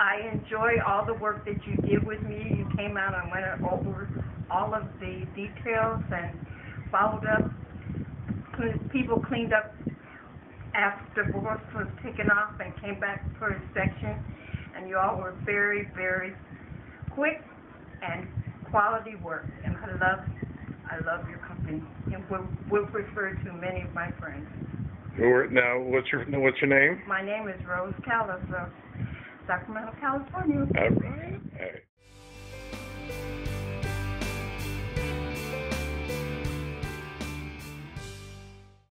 I enjoy all the work that you did with me. You came out and went over all of the details and followed up. People cleaned up after divorce was taken off and came back for inspection. And you all were very, very quick and quality work. And I love your company and will refer to many of my friends. Now, what's your name? My name is Rose Callis of Sacramento, California. All right.